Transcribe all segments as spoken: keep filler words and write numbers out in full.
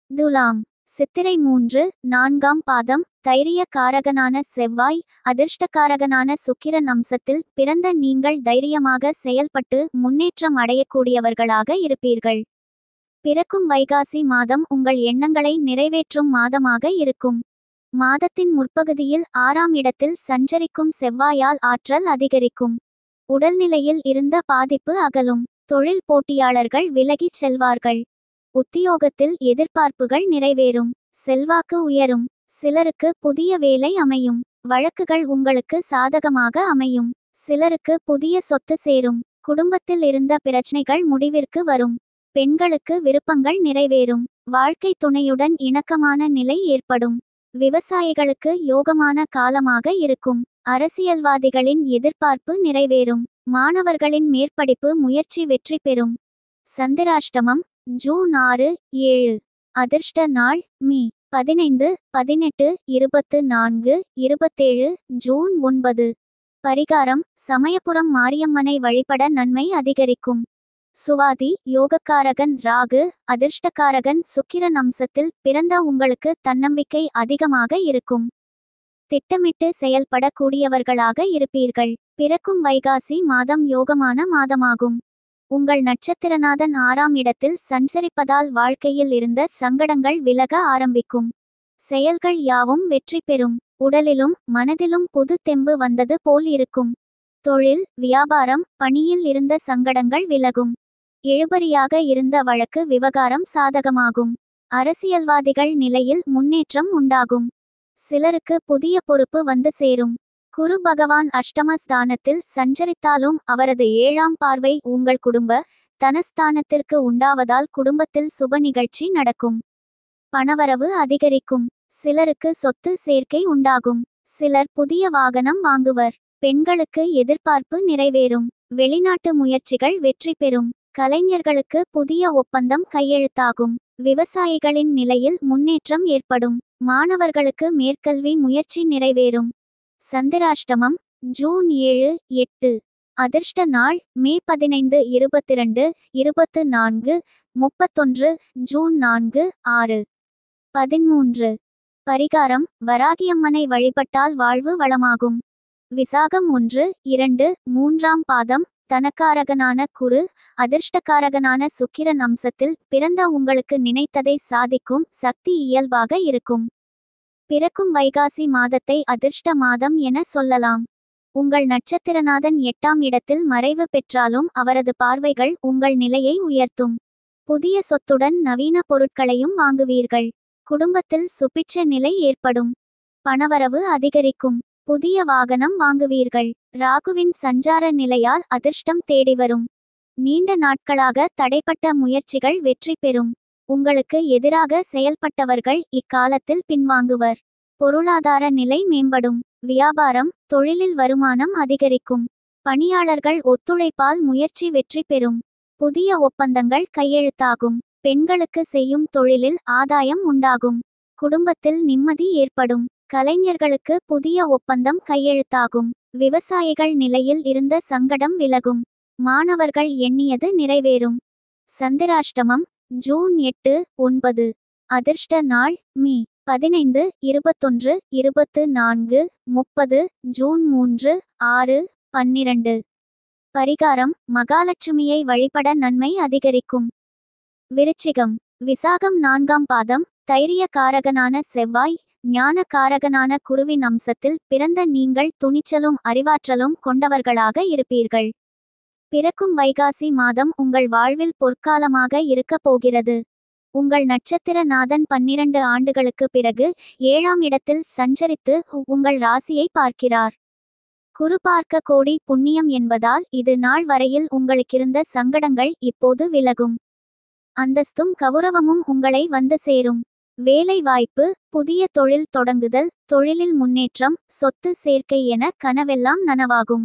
துலாம் சித்திரை மூன்று நான்காம் பாதம் தைரிய காரகனான செவ்வாய் அதிர்ஷ்டக்காரகனான சுக்கிரன் அம்சத்தில் பிறந்த நீங்கள் தைரியமாக செயல்பட்டு முன்னேற்றம் அடையக்கூடியவர்களாக இருப்பீர்கள். பிறக்கும் வைகாசி மாதம் உங்கள் எண்ணங்களை நிறைவேற்றும் மாதமாக இருக்கும். மாதத்தின் முற்பகுதியில் ஆறாம் இடத்தில் சஞ்சரிக்கும் செவ்வாயால் ஆற்றல் அதிகரிக்கும். உடல்நிலையில் இருந்த பாதிப்பு அகலும். தொழில் போட்டியாளர்கள் விலகிச் செல்வார்கள். உத்தியோகத்தில் எதிர்பார்ப்புகள் நிறைவேறும். செல்வாக்கு உயரும். சிலருக்கு புதிய வேலை அமையும். வழக்குகள் உங்களுக்கு சாதகமாக அமையும். சிலருக்கு புதிய சொத்து சேரும். குடும்பத்தில் இருந்த பிரச்சனைகள் முடிவிற்கு வரும். பெண்களுக்கு விருப்பங்கள் நிறைவேறும். வாழ்க்கை துணையுடன் இணக்கமான நிலை ஏற்படும். விவசாயிகளுக்கு யோகமான காலமாக இருக்கும். அரசியல்வாதிகளின் எதிர்பார்ப்பு நிறைவேறும். மாணவர்களின் மேற்படிப்பு முயற்சி வெற்றி பெறும். சந்திராஷ்டமம் ஜூன் ஆறு ஏழு. அதிர்ஷ்ட நாள் மீ பதினைந்து பதினெட்டு இருபத்து நான்கு இருபத்தேழு ஜூன் ஒன்பது. பரிகாரம் சமயபுரம் மாரியம்மனை வழிபட நன்மை அதிகரிக்கும். சுவாதி யோகக்காரகன் ராகு அதிர்ஷ்டக்காரகன் சுக்கிரன் அம்சத்தில் பிறந்த உங்களுக்கு தன்னம்பிக்கை அதிகமாக இருக்கும். திட்டமிட்டு செயல்படக்கூடியவர்களாக இருப்பீர்கள். பிறக்கும் வைகாசி மாதம் யோகமான மாதமாகும். உங்கள் நட்சத்திரநாதன் ஆறாம் இடத்தில் சஞ்சரிப்பதால் வாழ்க்கையில் இருந்த சங்கடங்கள் விலக ஆரம்பிக்கும். செயல்கள் யாவும் வெற்றி பெறும். உடலிலும் மனதிலும் புது தெம்பு வந்தது போல் இருக்கும். தொழில் வியாபாரம் பணியில் இருந்த சங்கடங்கள் விலகும். இழுபறியாக இருந்த வழக்கு விவகாரம் சாதகமாகும். அரசியல்வாதிகள் நிலையில் முன்னேற்றம் உண்டாகும். சிலருக்கு புதிய பொறுப்பு வந்து சேரும். குரு பகவான் அஷ்டமஸ்தானத்தில் சஞ்சரித்தாலும் அவரது ஏழாம் பார்வை உங்கள் குடும்ப தனஸ்தானத்திற்கு உண்டாவதால் குடும்பத்தில் சுப நிகழ்ச்சி நடக்கும். பணவரவு அதிகரிக்கும். சிலருக்கு சொத்து சேர்க்கை உண்டாகும். சிலர் புதிய வாகனம் வாங்குவர். பெண்களுக்கு எதிர்பார்ப்பு நிறைவேறும். வெளிநாட்டு முயற்சிகள் வெற்றி பெறும். கலைஞர்களுக்கு புதிய ஒப்பந்தம் கையெழுத்தாகும். விவசாயிகளின் நிலையில் முன்னேற்றம் ஏற்படும். மாணவர்களுக்கு மேற்கல்வி முயற்சி நிறைவேறும். சந்திராஷ்டமம் ஜூன் ஏழு எட்டு. அதிர்ஷ்ட நாள் மே பதினைந்து இருபத்திரண்டு இருபத்து நான்கு முப்பத்தொன்று ஜூன் நான்கு ஆறு பதிமூன்று. பரிகாரம் வராகியம்மனை வழிபட்டால் வாழ்வு வளமாகும். விசாகம் ஒன்று இரண்டு மூன்றாம் பாதம் தனக்காரகனான குரு அதிர்ஷ்டக்காரகனான சுக்கிரன் அம்சத்தில் பிறந்த உங்களுக்கு நினைத்ததை சாதிக்கும் சக்தி இயல்பாக இருக்கும். பிறக்கும் வைகாசி மாதத்தை அதிர்ஷ்ட மாதம் என சொல்லலாம். உங்கள் நட்சத்திரநாதன் எட்டாம் இடத்தில் மறைவு பெற்றாலும் அவரது பார்வைகள் உங்கள் நிலையை உயர்த்தும். புதிய சொத்துடன் நவீன பொருட்களையும் வாங்குவீர்கள். குடும்பத்தில் சுபிட்ச நிலை ஏற்படும். பணவரவு அதிகரிக்கும். புதிய வாகனம் வாங்குவீர்கள். ராகுவின் சஞ்சார நிலையால் அதிர்ஷ்டம் தேடி வரும். நீண்ட நாட்களாக தடைப்பட்ட முயற்சிகள் வெற்றி பெறும். உங்களுக்கு எதிராக செயல்பட்டவர்கள் இக்காலத்தில் பின்வாங்குவர். பொருளாதார நிலை மேம்படும். வியாபாரம் தொழிலில் வருமானம் அதிகரிக்கும். பணியாளர்கள் ஒத்துழைப்பால் முயற்சி வெற்றி பெறும். புதிய ஒப்பந்தங்கள் கையெழுத்தாகும். பெண்களுக்கு செய்யும் தொழிலில் ஆதாயம் உண்டாகும். குடும்பத்தில் நிம்மதி ஏற்படும். கலைஞர்களுக்கு புதிய ஒப்பந்தம் கையெழுத்தாகும். விவசாயிகள் நிலையில் இருந்த சங்கடம் விலகும். மாணவர்கள் எண்ணியது நிறைவேறும். சந்திராஷ்டமம் ஜூன் எட்டு ஒன்பது. அதிர்ஷ்ட நாள் மீ பதினைந்து இருபத்தொன்று இருபத்து நான்கு முப்பது ஜூன் மூன்று ஆறு பன்னிரண்டு. பரிகாரம் மகாலட்சுமியை வழிபட நன்மை அதிகரிக்கும். விருச்சிகம் விசாகம் நான்காம் பாதம் தைரிய காரகனான செவ்வாய் ஞான காரகனான குருவின் அம்சத்தில் பிறந்த நீங்கள் துணிச்சலும் அறிவாற்றலும் கொண்டவர்களாக இருப்பீர்கள். பிறக்கும் வைகாசி மாதம் உங்கள் வாழ்வில் பொற்காலமாக இருக்கப் போகிறது. உங்கள் நட்சத்திர நாதன் பன்னிரண்டு ஆண்டுகளுக்கு பிறகு ஏழாம் இடத்தில் சஞ்சரித்து உங்கள் ராசியை பார்க்கிறார். குரு பார்க்க கோடி புண்ணியம் என்பதால் இது நாள் வரையில் உங்களுக்கிருந்த சங்கடங்கள் இப்போது விலகும். அந்தஸ்தும் கௌரவமும் உங்களை வந்து சேரும். வேலை வாய்ப்பு புதிய தொழில் தொடங்குதல் தொழிலில் முன்னேற்றம் சொத்து சேர்க்கை என கனவெல்லாம் நனவாகும்.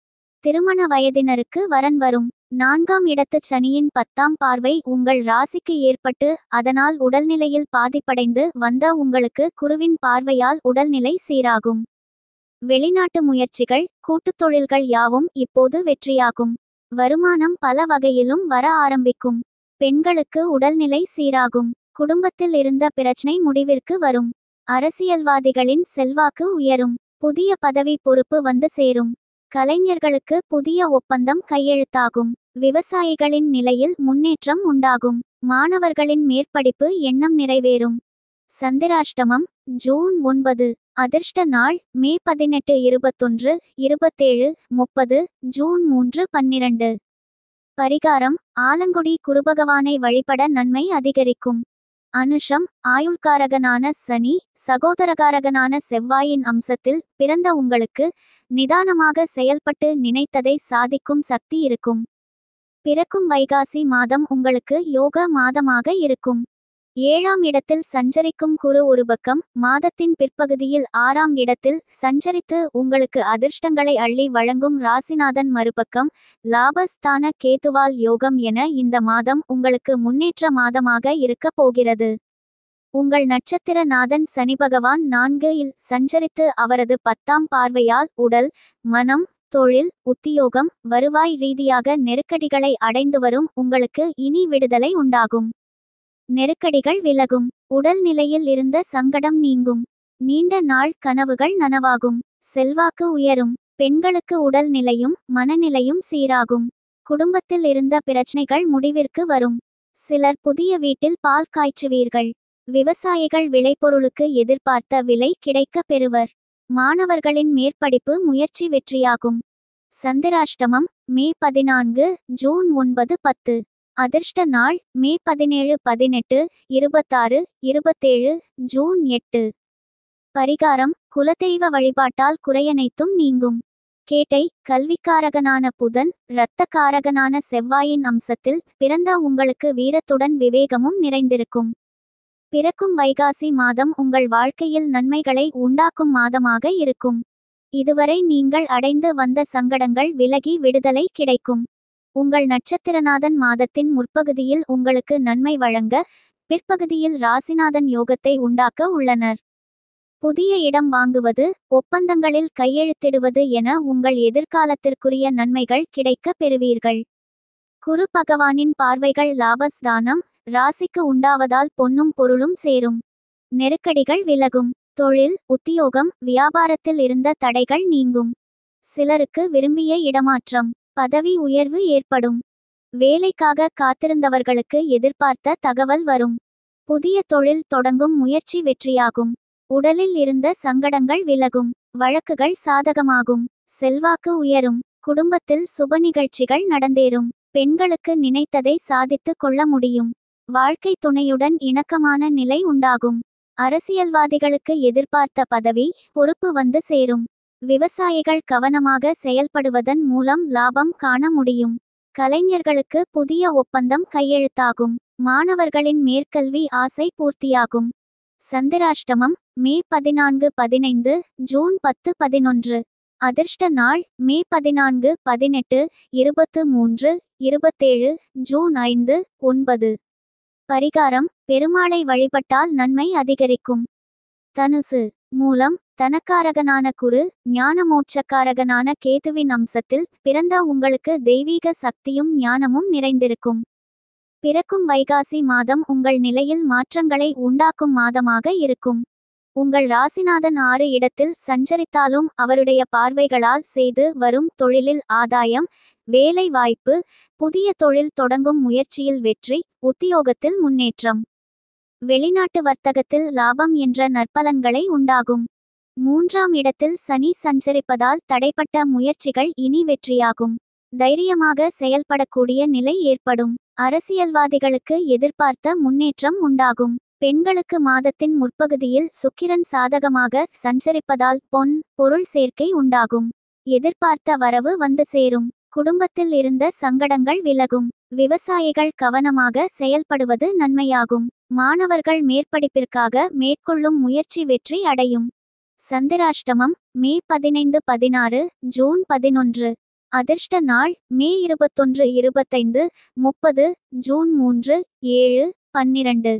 திருமண வயதினருக்கு வரன் வரும். நான்காம் இடத்து சனியின் பத்தாம் பார்வை உங்கள் ராசிக்கு ஏற்பட்டு அதனால் உடல்நிலையில் பாதிப்படைந்து வந்த உங்களுக்கு குருவின் பார்வையால் உடல்நிலை சீராகும். வெளிநாட்டு முயற்சிகள் கூட்டுத் தொழில்கள் யாவும் இப்போது வெற்றியாகும். வருமானம் பல வகையிலும் வர ஆரம்பிக்கும். பெண்களுக்கு உடல்நிலை சீராகும். குடும்பத்தில் இருந்த பிரச்சனை முடிவிற்கு வரும். அரசியல்வாதிகளின் செல்வாக்கு உயரும். புதிய பதவி பொறுப்பு வந்து சேரும். கலைஞர்களுக்கு புதிய ஒப்பந்தம் கையெழுத்தாகும். விவசாயிகளின் நிலையில் முன்னேற்றம் உண்டாகும். மாணவர்களின் மேற்படிப்பு எண்ணம் நிறைவேறும். சந்திராஷ்டமம் ஜூன் ஒன்பது. அதிர்ஷ்ட நாள் மே பதினெட்டு இருபத்தொன்று இருபத்தேழு முப்பது ஜூன் மூன்று பன்னிரண்டு. பரிகாரம் ஆலங்குடி குருபகவானை வழிபட நன்மை அதிகரிக்கும். அனுஷம் ஆயுள்காரகனான சனி சகோதரகாரகனான செவ்வாயின் அம்சத்தில் பிறந்த உங்களுக்கு நிதானமாக செயல்பட்டு நினைத்ததை சாதிக்கும் சக்தி இருக்கும். பிறக்கும் வைகாசி மாதம் உங்களுக்கு யோக மாதமாக இருக்கும். ஏழாம் இடத்தில் சஞ்சரிக்கும் குரு ஒரு பக்கம் மாதத்தின் பிற்பகுதியில் ஆறாம் இடத்தில் சஞ்சரித்து உங்களுக்கு அதிர்ஷ்டங்களை அள்ளி வழங்கும் ராசிநாதன் மறுபக்கம் லாபஸ்தான கேதுவால் யோகம் என இந்த மாதம் உங்களுக்கு முன்னேற்ற மாதமாக இருக்க போகிறது. உங்கள் நட்சத்திர நாதன் சனிபகவான் நான்கு இல் சஞ்சரித்து அவரது பத்தாம் பார்வையால் உடல் மனம் தொழில் உத்தியோகம் வருவாய் ரீதியாக நெருக்கடிகளை அடைந்து வரும் உங்களுக்கு இனி விடுதலை உண்டாகும். நெருக்கடிகள் விலகும். உடல் நிலையில் இருந்த சங்கடம் நீங்கும். நீண்ட நாள் கனவுகள் நனவாகும். செல்வாக்கு உயரும். பெண்களுக்கு உடல் நிலையும் மனநிலையும் சீராகும். குடும்பத்தில் இருந்த பிரச்சனைகள் முடிவிற்கு வரும். சிலர் புதிய வீட்டில் பால் காய்ச்சுவீர்கள். விவசாயிகள் விளைபொருளுக்கு எதிர்பார்த்த விலை கிடைக்க பெறுவர். மாணவர்களின் மேற்படிப்பு முயற்சி வெற்றியாகும். சந்திராஷ்டமம் மே பதினான்கு ஜூன் ஒன்பது பத்து. அதிர்ஷ்ட நாள் மே பதினேழு பதினெட்டு இருபத்தாறு இருபத்தேழு ஜூன் எட்டு. பரிகாரம் குலதெய்வ வழிபாட்டால் குறையனைத்தும் நீங்கும். கேட்டை கல்விக்காரகனான புதன் இரத்தக்காரகனான செவ்வாயின் அம்சத்தில் பிறந்த உங்களுக்கு வீரத்துடன் விவேகமும் நிறைந்திருக்கும். பிறக்கும் வைகாசி மாதம் உங்கள் வாழ்க்கையில் நன்மைகளை உண்டாக்கும் மாதமாக இருக்கும். இதுவரை நீங்கள் அடைந்து வந்த சங்கடங்கள் விலகி விடுதலை கிடைக்கும். உங்கள் நட்சத்திரநாதன் மாதத்தின் முற்பகுதியில் உங்களுக்கு நன்மை வழங்க பிற்பகுதியில் ராசிநாதன் யோகத்தை உண்டாக்க உள்ளனர். புதிய இடம் வாங்குவது ஒப்பந்தங்களில் கையெழுத்திடுவது என உங்கள் எதிர்காலத்திற்குரிய நன்மைகள் கிடைக்க பெறுவீர்கள். குரு பகவானின் பார்வைகள் லாபஸ்தானம் ராசிக்கு உண்டாவதால் பொன்னும் பொருளும் சேரும். நெருக்கடிகள் விலகும். தொழில் உத்தியோகம் வியாபாரத்தில் இருந்த தடைகள் நீங்கும். சிலருக்கு விரும்பிய இடமாற்றம் பதவி உயர்வு ஏற்படும். வேலைக்காக காத்திருந்தவர்களுக்கு எதிர்பார்த்த தகவல் வரும். புதிய தொழில் தொடங்கும் முயற்சி வெற்றியாகும். உடலில் இருந்த சங்கடங்கள் விலகும். வழக்குகள் சாதகமாகும். செல்வாக்கு உயரும். குடும்பத்தில் சுப நிகழ்ச்சிகள் நடந்தேறும். பெண்களுக்கு நினைத்ததை சாதித்து கொள்ள முடியும். வாழ்க்கை துணையுடன் இணக்கமான நிலை உண்டாகும். அரசியல்வாதிகளுக்கு எதிர்பார்த்த பதவி பொறுப்பு வந்து சேரும். விவசாயிகள் கவனமாக செயல்படுவதன் மூலம் லாபம் காண முடியும். கலைஞர்களுக்கு புதிய ஒப்பந்தம் கையெழுத்தாகும். மாணவர்களின் மேற்கல்வி ஆசை பூர்த்தியாகும். சந்திராஷ்டமம் மே பதினான்கு பதினைந்து ஜூன் பத்து பதினொன்று. அதிர்ஷ்ட நாள் மே பதினான்கு பதினெட்டு இருபத்து மூன்று இருபத்தேழு ஜூன் ஐந்து ஒன்பது. பரிகாரம் பெருமாளை வழிபட்டால் நன்மை அதிகரிக்கும். தனுசு மூலம் தனக்காரகனான குரு ஞானமோட்சக்காரகனான கேதுவின் அம்சத்தில் பிறந்த உங்களுக்கு தெய்வீக சக்தியும் ஞானமும் நிறைந்திருக்கும். பிறக்கும் வைகாசி மாதம் உங்கள் நிலையில் மாற்றங்களை உண்டாக்கும் மாதமாக இருக்கும். உங்கள் ராசிநாதன் ஆறு இடத்தில் சஞ்சரித்தாலும் அவருடைய பார்வைகளால் செய்து வரும் தொழிலில் ஆதாயம் வேலை வாய்ப்பு புதிய தொழில் தொடங்கும் முயற்சியில் வெற்றி உத்தியோகத்தில் முன்னேற்றம் வெளிநாட்டு வர்த்தகத்தில் லாபம் என்ற நற்பலன்களை உண்டாகும். மூன்றாம் இடத்தில் சனி சஞ்சரிப்பதால் தடைப்பட்ட முயற்சிகள் இனி வெற்றியாகும். தைரியமாக செயல்படக்கூடிய நிலை ஏற்படும். அரசியல்வாதிகளுக்கு எதிர்பார்த்த முன்னேற்றம் உண்டாகும். பெண்களுக்கு மாதத்தின் முற்பகுதியில் சுக்கிரன் சாதகமாக சஞ்சரிப்பதால் பொன் பொருள் சேர்க்கை உண்டாகும். எதிர்பார்த்த வரவு வந்து சேரும். குடும்பத்தில் இருந்த சங்கடங்கள் விலகும். விவசாயிகள் கவனமாக செயல்படுவது நன்மையாகும். மாணவர்கள் மேற்படிப்பிற்காக மேற்கொள்ளும் முயற்சி வெற்றி அடையும். சந்திராஷ்டமம் மே பதினைந்து பதினாறு ஜூன் பதினொன்று. அதிர்ஷ்ட நாள் மே இருபத்தொன்று இருபத்தைந்து முப்பது ஜூன் மூன்று ஏழு பன்னிரண்டு.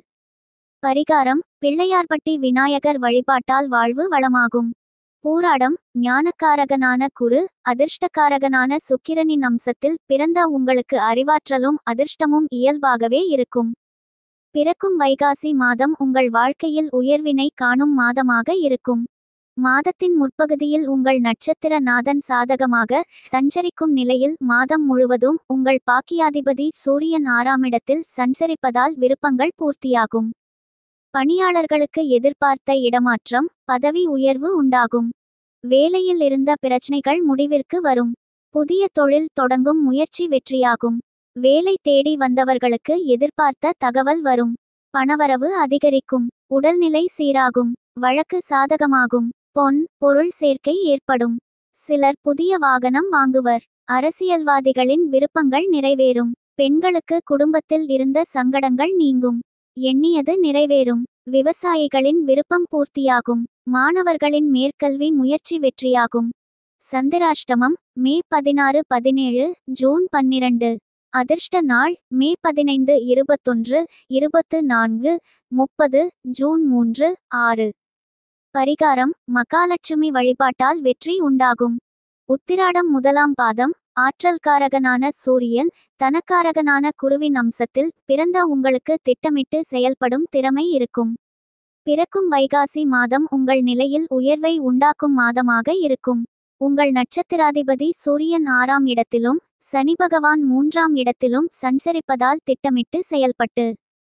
பரிகாரம் பிள்ளையார்பட்டி விநாயகர் வழிபாட்டால் வாழ்வு வளமாகும். பூராடம் ஞானக்காரகனான குரு அதிர்ஷ்டக்காரகனான சுக்கிரனின் அம்சத்தில் பிறந்த உங்களுக்கு அறிவாற்றலும் அதிர்ஷ்டமும் இயல்பாகவே இருக்கும். பிறக்கும் வைகாசி மாதம் உங்கள் வாழ்க்கையில் உயர்வினை காணும் மாதமாக இருக்கும். மாதத்தின் முற்பகுதியில் உங்கள் நட்சத்திர நாதன் சாதகமாக சஞ்சரிக்கும் நிலையில் மாதம் முழுவதும் உங்கள் பாக்கியாதிபதி சூரியன் ஆறாம் இடத்தில் சஞ்சரிப்பதால் விருப்பங்கள் பூர்த்தியாகும். பணியாளர்களுக்கு எதிர்பார்த்த இடமாற்றம், பதவி உயர்வு உண்டாகும். வேலையில் இருந்த பிரச்சனைகள் முடிவிற்கு வரும். புதிய தொழில் தொடங்கும் முயற்சி வெற்றியாகும். வேலை தேடி வந்தவர்களுக்கு எதிர்பார்த்த தகவல் வரும். பணவரவு அதிகரிக்கும். உடல்நிலை சீராகும். வழக்கு சாதகமாகும். பொன் பொருள் சேர்க்கை ஏற்படும். சிலர் புதிய வாகனம் வாங்குவர். அரசியல்வாதிகளின் விருப்பங்கள் நிறைவேறும். பெண்களுக்கு குடும்பத்தில் இருந்த சங்கடங்கள் நீங்கும். எண்ணியது நிறைவேறும். விவசாயிகளின் விருப்பம் பூர்த்தியாகும். மாணவர்களின் மேற்கல்வி முயற்சி வெற்றியாகும். சந்திராஷ்டமம் மே பதினாறு பதினேழு ஜூன் பன்னிரண்டு. அதிர்ஷ்ட நாள் மே பதினைந்து இருபத்தொன்று இருபத்து நான்கு முப்பது ஜூன் மூன்று ஆறு. பரிகாரம் மகாலட்சுமி வழிபாட்டால் வெற்றி உண்டாகும். உத்திராடம் முதலாம் பாதம் ஆற்றல்காரகனான சூரியன் தனக்காரகனான குருவின் அம்சத்தில் பிறந்த உங்களுக்கு திட்டமிட்டு செயல்படும் திறமை இருக்கும். பிறக்கும் வைகாசி மாதம் உங்கள் நிலையில் உயர்வை உண்டாக்கும் மாதமாக இருக்கும். உங்கள் நட்சத்திராதிபதி சூரியன் ஆறாம் இடத்திலும் சனி பகவான் மூன்றாம் இடத்திலும் சஞ்சரிப்பதால் திட்டமிட்டு செயல்பட்டு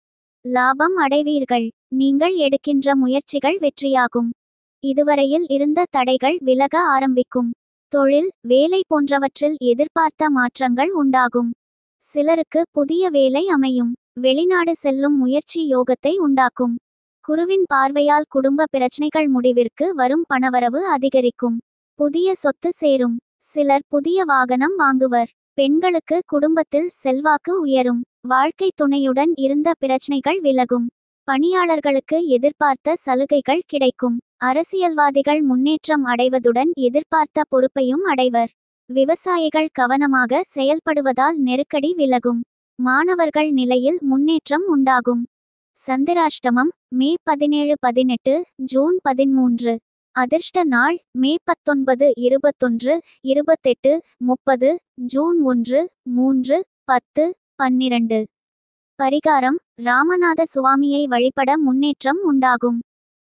லாபம் அடைவீர்கள். நீங்கள் எடுக்கின்ற முயற்சிகள் வெற்றியாகும். இதுவரையில் இருந்த தடைகள் விலக ஆரம்பிக்கும். தொழில் வேலை போன்றவற்றில் எதிர்பார்த்த மாற்றங்கள் உண்டாகும். சிலருக்கு புதிய வேலை அமையும். வெளிநாடு செல்லும் முயற்சி யோகத்தை உண்டாக்கும். குருவின் பார்வையால் குடும்ப பிரச்சனைகள் முடிவிற்கு வரும். பணவரவு அதிகரிக்கும். புதிய சொத்து சேரும். சிலர் புதிய வாகனம் வாங்குவர். பெண்களுக்கு குடும்பத்தில் செல்வாக்கு உயரும். வாழ்க்கை துணையுடன் இருந்த பிரச்சனைகள் விலகும். பணியாளர்களுக்கு எதிர்பார்த்த சலுகைகள் கிடைக்கும். அரசியல்வாதிகள் முன்னேற்றம் அடைவதுடன் எதிர்பார்த்த பொறுப்பையும் அடைவர். விவசாயிகள் கவனமாக செயல்படுவதால் நெருக்கடி விலகும். மாணவர்கள் நிலையில் முன்னேற்றம் உண்டாகும். சந்திராஷ்டமம் மே பதினேழு பதினெட்டு ஜூன் பதிமூன்று. அதிர்ஷ்ட நாள் மே பத்தொன்பது இருபத்தொன்று இருபத்தெட்டு முப்பது ஜூன் ஒன்று மூன்று பத்து பன்னிரண்டு. பரிகாரம் ராமநாத சுவாமியை வழிபட முன்னேற்றம் உண்டாகும்.